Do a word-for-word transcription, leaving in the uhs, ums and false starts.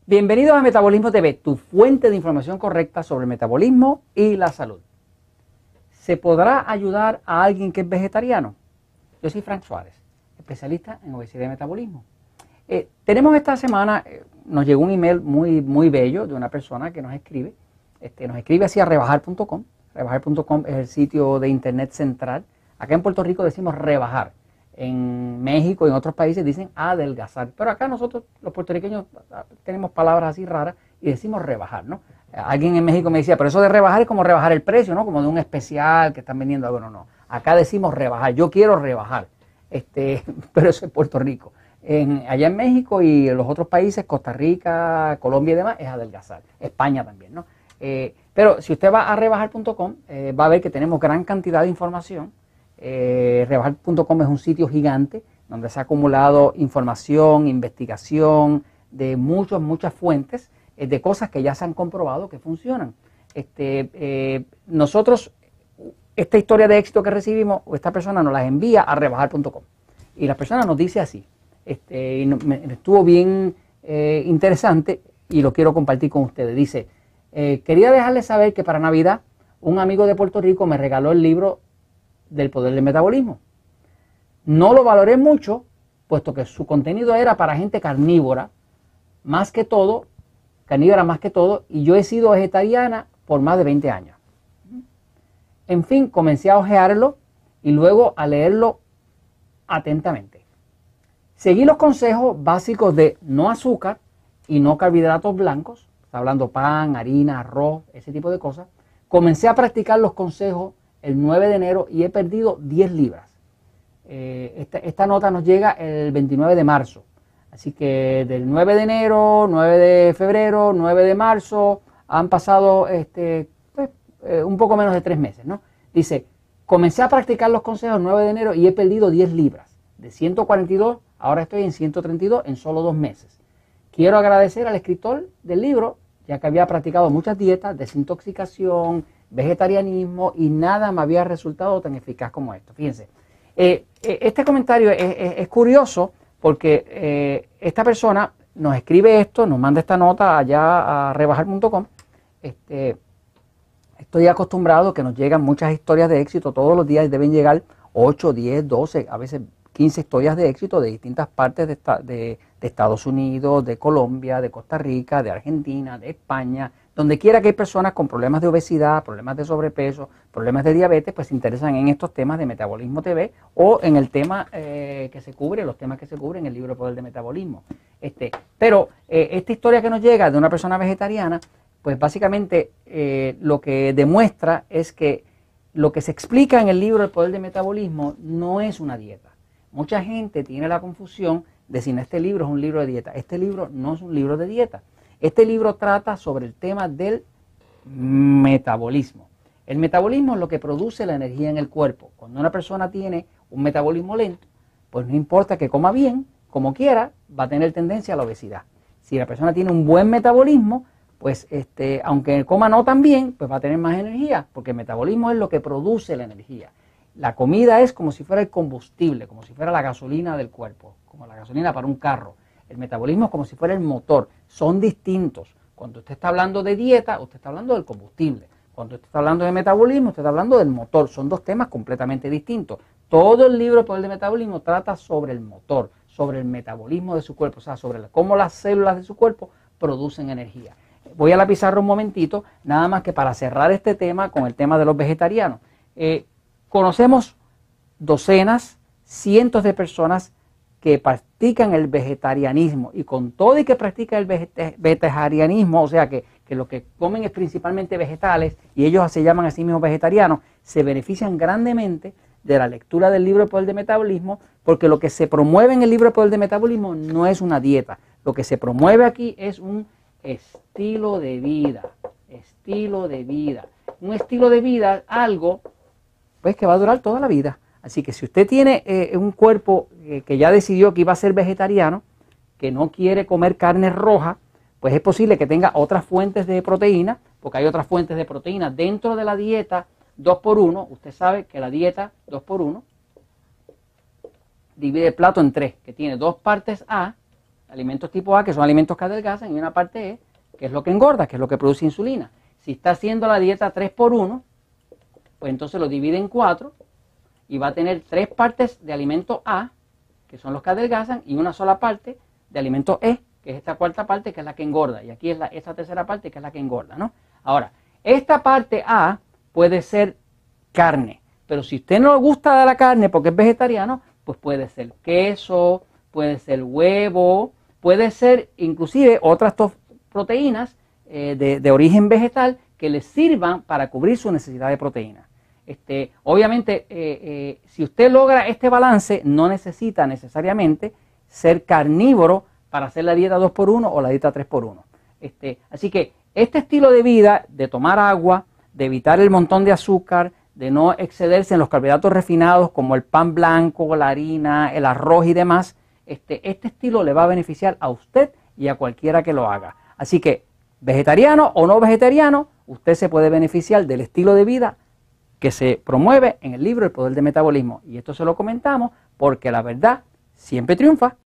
Bienvenidos a Metabolismo T V, tu fuente de información correcta sobre el metabolismo y la salud. ¿Se podrá ayudar a alguien que es vegetariano? Yo soy Frank Suárez, especialista en obesidad y metabolismo. Eh, tenemos esta semana, eh, nos llegó un email muy, muy bello de una persona que nos escribe, este, nos escribe hacia rebajar punto com. rebajar punto com es el sitio de internet central. Acá en Puerto Rico decimos rebajar. En México y en otros países dicen adelgazar, pero acá nosotros los puertorriqueños tenemos palabras así raras y decimos rebajar, ¿no? Alguien en México me decía, pero eso de rebajar es como rebajar el precio, ¿no? Como de un especial que están vendiendo algo. No, no, acá decimos rebajar, yo quiero rebajar, este, pero eso es Puerto Rico. En, allá en México y en los otros países, Costa Rica, Colombia y demás, es adelgazar, España también, ¿no? Eh, pero si usted va a rebajar punto com, eh, va a ver que tenemos gran cantidad de información. Eh, rebajar punto com es un sitio gigante donde se ha acumulado información, investigación de muchas, muchas fuentes eh, de cosas que ya se han comprobado que funcionan. Este, eh, nosotros, esta historia de éxito que recibimos, esta persona nos las envía a rebajar punto com y la persona nos dice así, este, y no, me, estuvo bien eh, interesante y lo quiero compartir con ustedes. Dice, eh, quería dejarles saber que para Navidad un amigo de Puerto Rico me regaló el libro del poder del metabolismo. No lo valoré mucho, puesto que su contenido era para gente carnívora, más que todo, carnívora más que todo, y yo he sido vegetariana por más de veinte años. En fin, comencé a hojearlo y luego a leerlo atentamente. Seguí los consejos básicos de no azúcar y no carbohidratos blancos, está hablando pan, harina, arroz, ese tipo de cosas. Comencé a practicar los consejos el nueve de enero y he perdido diez libras. Eh, esta, esta nota nos llega el veintinueve de marzo. Así que del nueve de enero, nueve de febrero, nueve de marzo, han pasado este, pues, eh, un poco menos de tres meses, ¿no? Dice, comencé a practicar los consejos el nueve de enero y he perdido diez libras. De ciento cuarenta y dos, ahora estoy en ciento treinta y dos en solo dos meses. Quiero agradecer al escritor del libro, ya que había practicado muchas dietas, desintoxicación, vegetarianismo y nada me había resultado tan eficaz como esto. Fíjense, eh, este comentario es, es, es curioso porque eh, esta persona nos escribe esto, nos manda esta nota allá a rebajar punto com. Este, estoy acostumbrado a que nos llegan muchas historias de éxito, todos los días deben llegar ocho, diez, doce, a veces quince historias de éxito de distintas partes de, esta, de, de Estados Unidos, de Colombia, de Costa Rica, de Argentina, de España. Donde quiera que hay personas con problemas de obesidad, problemas de sobrepeso, problemas de diabetes, pues se interesan en estos temas de Metabolismo T V o en el tema eh, que se cubre, los temas que se cubren en el libro Poder de Metabolismo. Este, pero eh, esta historia que nos llega de una persona vegetariana, pues básicamente eh, lo que demuestra es que lo que se explica en el libro El Poder de Metabolismo no es una dieta. Mucha gente tiene la confusión de si este libro es un libro de dieta. Este libro no es un libro de dieta. Este libro trata sobre el tema del metabolismo. El metabolismo es lo que produce la energía en el cuerpo. Cuando una persona tiene un metabolismo lento, pues no importa que coma bien, como quiera, va a tener tendencia a la obesidad. Si la persona tiene un buen metabolismo, pues este, aunque coma no tan bien, pues va a tener más energía, porque el metabolismo es lo que produce la energía. La comida es como si fuera el combustible, como si fuera la gasolina del cuerpo, como la gasolina para un carro. El metabolismo es como si fuera el motor, son distintos. Cuando usted está hablando de dieta, usted está hablando del combustible. Cuando usted está hablando de metabolismo, usted está hablando del motor. Son dos temas completamente distintos. Todo el libro Poder de Metabolismo trata sobre el motor, sobre el metabolismo de su cuerpo, o sea, sobre cómo las células de su cuerpo producen energía. Voy a la pizarra un momentito, nada más que para cerrar este tema con el tema de los vegetarianos. Eh, conocemos docenas, cientos de personas que practican el vegetarianismo y con todo y que practican el vegetarianismo, o sea que, que lo que comen es principalmente vegetales y ellos se llaman a sí mismos vegetarianos, se benefician grandemente de la lectura del libro El Poder de Metabolismo, porque lo que se promueve en el libro El Poder de Metabolismo no es una dieta, lo que se promueve aquí es un estilo de vida, estilo de vida, un estilo de vida, algo pues que va a durar toda la vida. Así que si usted tiene eh, un cuerpo eh, que ya decidió que iba a ser vegetariano, que no quiere comer carne roja, pues es posible que tenga otras fuentes de proteína, porque hay otras fuentes de proteína dentro de la dieta dos por uno. Usted sabe que la dieta dos por uno divide el plato en tres, que tiene dos partes A, alimentos tipo A, que son alimentos que adelgazan, y una parte E, que es lo que engorda, que es lo que produce insulina. Si está haciendo la dieta tres por uno, pues entonces lo divide en cuatro y va a tener tres partes de alimento A, que son los que adelgazan, y una sola parte de alimento E, que es esta cuarta parte, que es la que engorda. Y aquí es la, esta tercera parte, que es la que engorda, ¿no? Ahora, esta parte A puede ser carne, pero si usted no le gusta de la carne porque es vegetariano, pues puede ser queso, puede ser huevo, puede ser inclusive otras proteínas eh, de, de origen vegetal que les sirvan para cubrir su necesidad de proteína. Este, obviamente, eh, eh, si usted logra este balance, no necesita necesariamente ser carnívoro para hacer la dieta dos por uno o la dieta tres por uno. Este, así que este estilo de vida, de tomar agua, de evitar el montón de azúcar, de no excederse en los carbohidratos refinados como el pan blanco, la harina, el arroz y demás, este, este estilo le va a beneficiar a usted y a cualquiera que lo haga. Así que, vegetariano o no vegetariano, usted se puede beneficiar del estilo de vida que se promueve en el libro El Poder del Metabolismo. Y esto se lo comentamos porque la verdad siempre triunfa.